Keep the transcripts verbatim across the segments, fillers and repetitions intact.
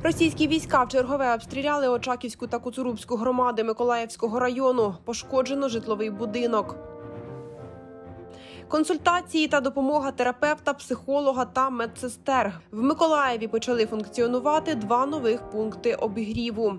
Російські війська вчергове обстріляли Очаківську та Коцурубську громади Миколаївського району. Пошкоджено житловий будинок. Консультації та допомога терапевта, психолога та медсестер. В Миколаєві почали функціонувати два нових пункти обігріву.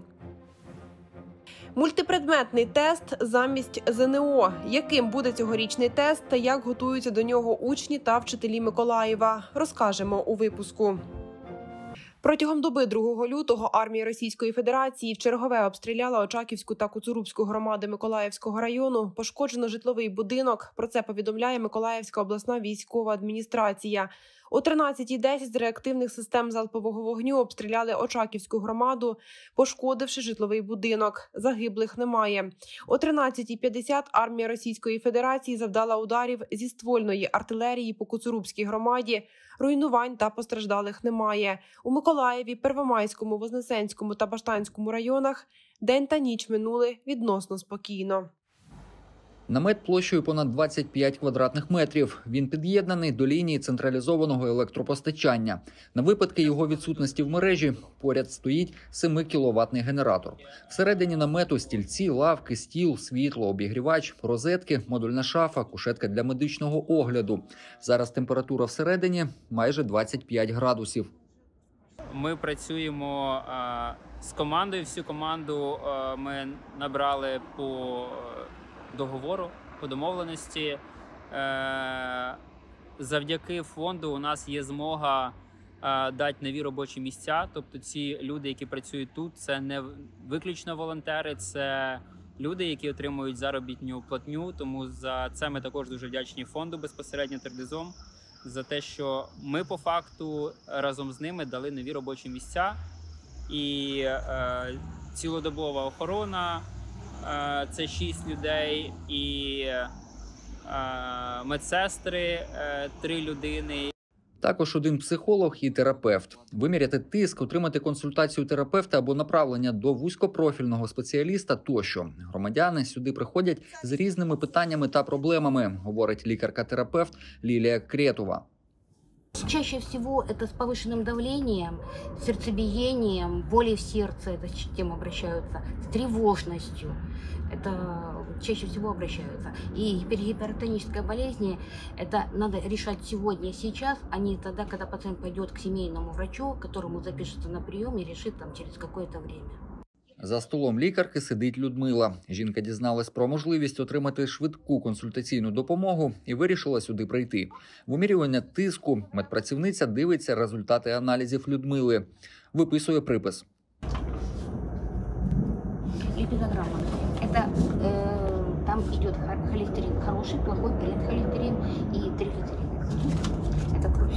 Мультипредметний тест замість зе ен о. Яким буде цьогорічний тест та як готуються до нього учні та вчителі Миколаєва, розкажемо у випуску. Протягом доби другого лютого армія Російської Федерації вчергове обстріляла Очаківську та Коцурубську громади Миколаївського району. Пошкоджено житловий будинок. Про це повідомляє Миколаївська обласна військова адміністрація. О тринадцятій десять з реактивних систем залпового вогню обстріляли Очаківську громаду, пошкодивши житловий будинок. Загиблих немає. О тринадцятій п'ятдесят армія Російської Федерації завдала ударів зі ствольної артилерії по Коцурубській громаді. Руйнувань та постраждалих немає. У Миколаєві, Первомайському, Вознесенському та Баштанському районах день та ніч минули відносно спокійно. Намет площею понад двадцять п'ять квадратних метрів. Він під'єднаний до лінії централізованого електропостачання. На випадки його відсутності в мережі поряд стоїть семикіловатний генератор. Всередині намету стільці, лавки, стіл, світло, обігрівач, розетки, модульна шафа, кушетка для медичного огляду. Зараз температура всередині майже двадцять п'ять градусів. Ми працюємо а, з командою. Всю команду а, ми набрали по договору, по домовленості. Е, завдяки фонду у нас є змога е, дати нові робочі місця. Тобто ці люди, які працюють тут, це не виключно волонтери, це люди, які отримують заробітну платню. Тому за це ми також дуже вдячні фонду безпосередньо Тердезом за те, що ми по факту разом з ними дали нові робочі місця. І е, цілодобова охорона, це шість людей, і медсестри три людини. Також один психолог і терапевт. Виміряти тиск, отримати консультацію терапевта або направлення до вузькопрофільного спеціаліста тощо. Громадяни сюди приходять з різними питаннями та проблемами, говорить лікарка-терапевт Лілія Кретова. Чаще всего это с повышенным давлением, сердцебиением, боли в сердце, это к тем обращаются, с тревожностью, это чаще всего обращаются. И гипергипертоническая болезнь, это надо решать сегодня, сейчас, а не тогда, когда пациент пойдет к семейному врачу, которому запишется на прием и решит там через какое-то время. За столом лікарки сидить Людмила. Жінка дізналась про можливість отримати швидку консультаційну допомогу і вирішила сюди прийти. В вимірювання тиску медпрацівниця дивиться результати аналізів Людмили. Виписує припис. Липидограмма. Это, э, там идет холестерин хороший, плохой, предхолестерин и триглицерин. Это кровь.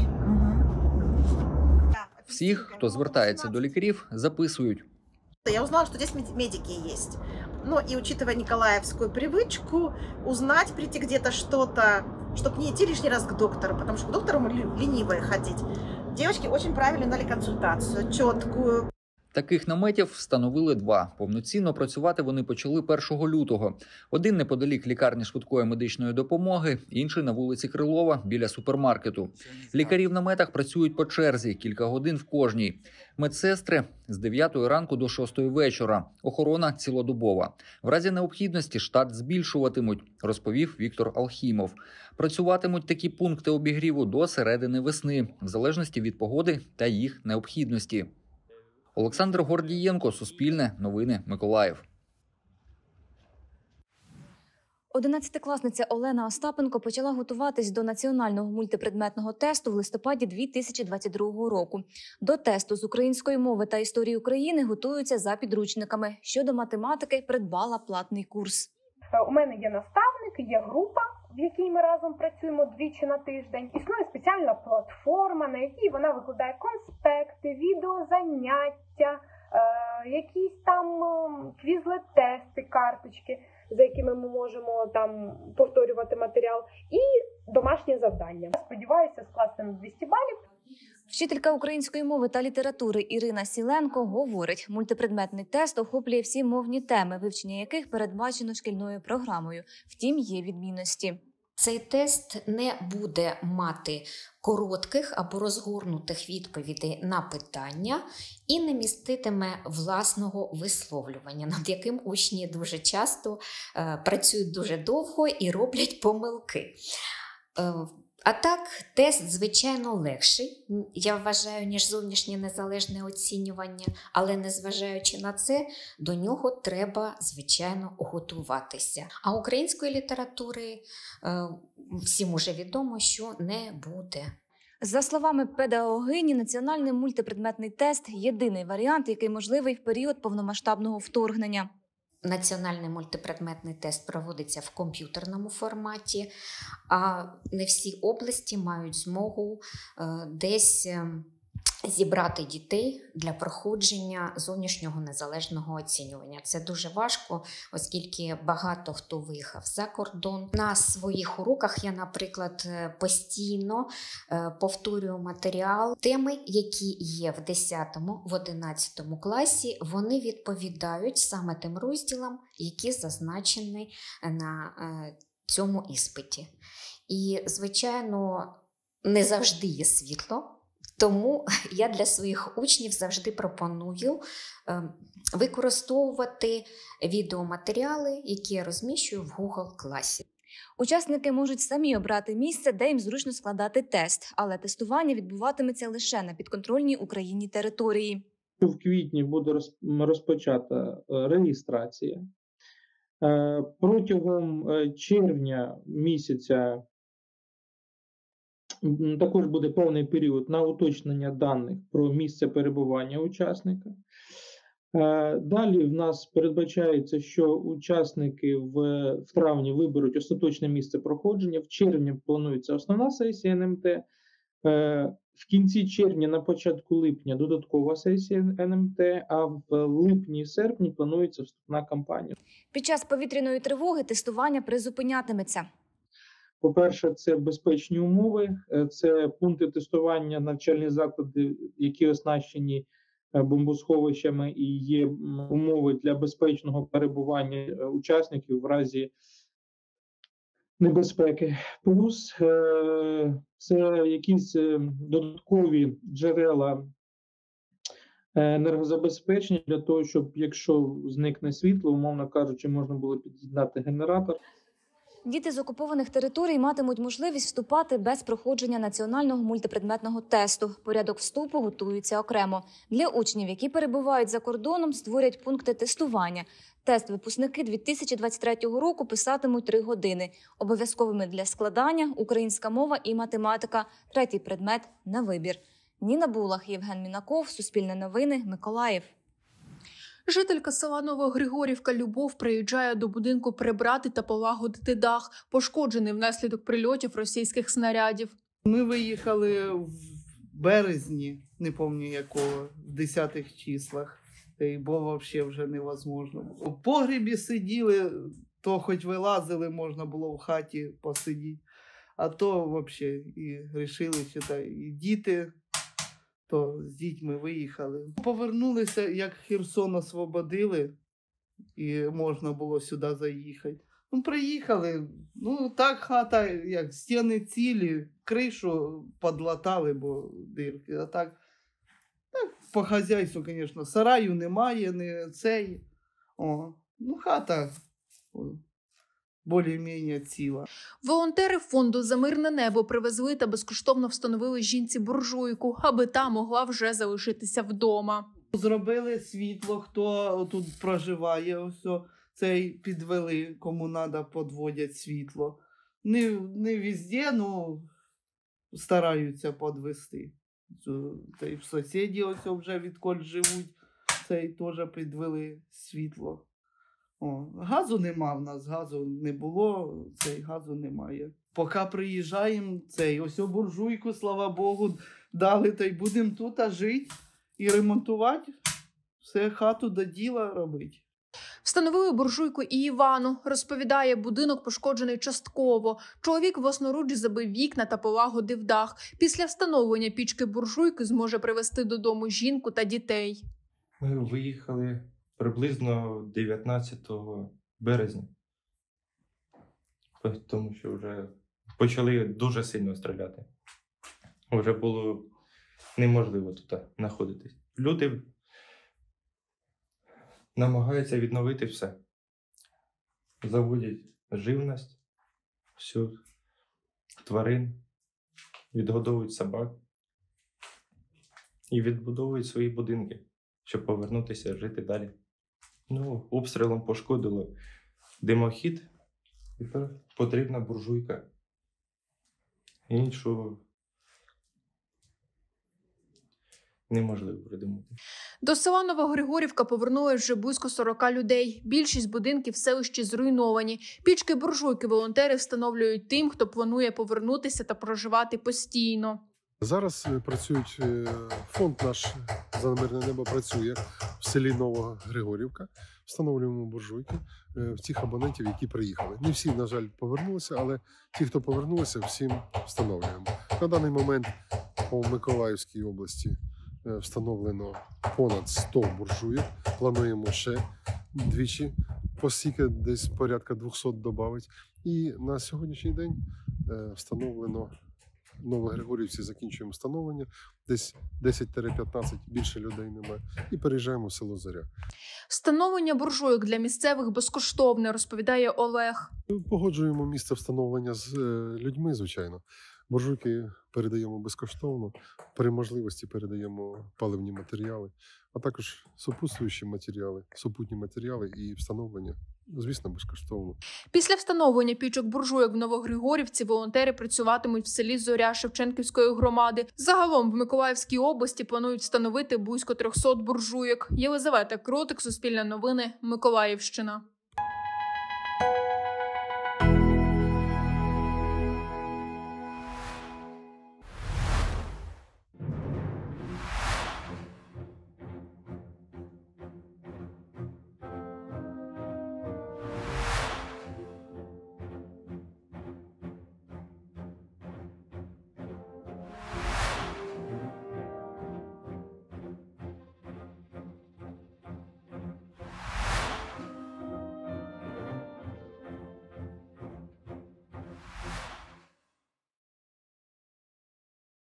Всіх, хто звертається до лікарів, записують. Я узнала, что здесь медики есть. Но и учитывая николаевскую привычку, узнать, прийти где-то что-то, чтобы не идти лишний раз к доктору, потому что к доктору мы ленивые ходить. Девочки очень правильно дали консультацию, четкую. Таких наметів встановили два. Повноцінно працювати вони почали першого лютого. Один неподалік лікарні швидкої медичної допомоги, інший на вулиці Крилова біля супермаркету. Лікарі в наметах працюють по черзі, кілька годин в кожній. Медсестри з дев'ятої ранку до шостої вечора. Охорона цілодобова. В разі необхідності штат збільшуватимуть, розповів Віктор Алхімов. Працюватимуть такі пункти обігріву до середини весни, в залежності від погоди та їх необхідності. Олександр Гордієнко, Суспільне, Новини, Миколаїв. Одинадцятикласниця Олена Остапенко почала готуватись до національного мультипредметного тесту в листопаді дві тисячі двадцять другого року. До тесту з української мови та історії України готуються за підручниками. Щодо математики, придбала платний курс. У мене є наставник, є група, в якій ми разом працюємо двічі на тиждень. Існує спеціальна платформа, на якій вона викладає конспекти, відеозаняття, е, якісь там квізлет-тести, карточки, за якими ми можемо там повторювати матеріал, і домашнє завдання. Сподіваюся скласти на двісті балів. Вчителька української мови та літератури Ірина Сіленко говорить, мультипредметний тест охоплює всі мовні теми, вивчення яких передбачено шкільною програмою. Втім, є відмінності. Цей тест не буде мати коротких або розгорнутих відповідей на питання і не міститиме власного висловлювання, над яким учні дуже часто е, працюють дуже довго і роблять помилки. Е, А так, тест, звичайно, легший, я вважаю, ніж зовнішнє незалежне оцінювання, але незважаючи на це, до нього треба, звичайно, готуватися. А української літератури всім уже відомо, що не буде. За словами педагогині, національний мультипредметний тест – єдиний варіант, який можливий в період повномасштабного вторгнення. Національний мультипредметний тест проводиться в комп'ютерному форматі, а не всі області мають змогу е, десь е, зібрати дітей для проходження зовнішнього незалежного оцінювання. Це дуже важко, оскільки багато хто виїхав за кордон. На своїх уроках я, наприклад, постійно е, повторюю матеріал. Теми, які є в десятому, в одинадцятому класі, вони відповідають саме тим розділам, які зазначені на е, цьому іспиті. І, звичайно, не завжди є світло. Тому я для своїх учнів завжди пропоную е, використовувати відеоматеріали, які я розміщую в Google класі. Учасники можуть самі обрати місце, де їм зручно складати тест, але тестування відбуватиметься лише на підконтрольній Україні території. В квітні буде розпочата реєстрація. Протягом червня місяця також буде повний період на уточнення даних про місце перебування учасника. Далі в нас передбачається, що учасники в, в травні виберуть остаточне місце проходження, в червні планується основна сесія ен ем те, в кінці червня, на початку липня додаткова сесія ен ем те, а в липні і серпні планується вступна кампанія. Під час повітряної тривоги тестування призупинятиметься. По-перше, це безпечні умови, це пункти тестування, навчальні заклади, які оснащені бомбосховищами і є умови для безпечного перебування учасників в разі небезпеки. Плюс це якісь додаткові джерела енергозабезпечення для того, щоб, якщо зникне світло, умовно кажучи, можна було під'єднати генератор. Діти з окупованих територій матимуть можливість вступати без проходження національного мультипредметного тесту. Порядок вступу готується окремо. Для учнів, які перебувають за кордоном, створять пункти тестування. Тест випускники дві тисячі двадцять третього року писатимуть три години. Обов'язковими для складання – українська мова і математика, третій предмет – на вибір. Ніна Булах, Євген Мінаков, Суспільне новини, Миколаїв. Жителька села Новогригорівка Любов приїжджає до будинку прибрати та полагодити дах, пошкоджений внаслідок прильотів російських снарядів. Ми виїхали в березні, не пам'ятаю якого, в десятих числах. І було взагалі вже невозможно. У погрібі сиділи, то хоч вилазили, можна було в хаті посидіти. А то взагалі і вирішили, що та, і діти, то з дітьми виїхали. Повернулися, як Херсон освободили, і можна було сюди заїхати. Ну, приїхали, ну так хата, як стіни цілі, кришу подлатали, бо дирки. А так, так по хазяйству, звісно, сараю немає, не цей. О, ну хата більш-менш ціла. Волонтери фонду «За мирне небо» привезли та безкоштовно встановили жінці буржуйку, аби та могла вже залишитися вдома. Зробили світло, хто тут проживає, ось цей підвели, кому треба, підводять світло. Не, не везде, ну стараються підвести. Та й в сусіді ось вже відколи живуть, цей теж підвели світло. О, газу нема в нас, газу не було, цей газу немає. Поки приїжджаємо, цей ось буржуйку, слава Богу, дали, та й будемо тут жити і ремонтувати, все хату до діла робити. Встановили буржуйку і Івану. Розповідає, будинок пошкоджений частково. Чоловік власноруч забив вікна та полагодив дах. Після встановлення пічки-буржуйки зможе привезти додому жінку та дітей. Ми виїхали приблизно дев'ятнадцятого березня, тому що вже почали дуже сильно стріляти. Вже було неможливо тут знаходитись. Люди намагаються відновити все. Заводять живність, всю, тварин, відгодовують собак і відбудовують свої будинки, щоб повернутися жити далі. Ну, обстрілом пошкодило димохід, тепер потрібна буржуйка. Іншого неможливо придумати. До села Новогригорівка повернулось вже близько сорока людей. Більшість будинків в селищі зруйновані. Пічки-буржуйки волонтери встановлюють тим, хто планує повернутися та проживати постійно. Зараз працюють, фонд наш «За мирне небо» працює в селі Новогригорівка. Встановлюємо буржуйки в тих абонентів, які приїхали. Не всі, на жаль, повернулися, але ті, хто повернулися, всім встановлюємо. На даний момент по Миколаївській області встановлено понад сто буржуйок. Плануємо ще двічі, постільки десь порядка двісті додати. І на сьогоднішній день встановлено в Новогригорівці, закінчуємо встановлення, десь десять-п'ятнадцять, більше людей немає, і переїжджаємо в село Зоря. Встановлення буржуйок для місцевих безкоштовне, розповідає Олег. Погоджуємо місце встановлення з людьми, звичайно. Буржуйки передаємо безкоштовно, при можливості передаємо паливні матеріали, а також супутствуючі матеріали, супутні матеріали і встановлення, звісно, безкоштовно. Після встановлення пічок-буржуйок в Новогригорівці волонтери працюватимуть в селі Зоря Шевченківської громади. Загалом в Миколаївській області планують встановити близько трьохсот буржуйок. Єлизавета Кротик, Суспільне новини, Миколаївщина.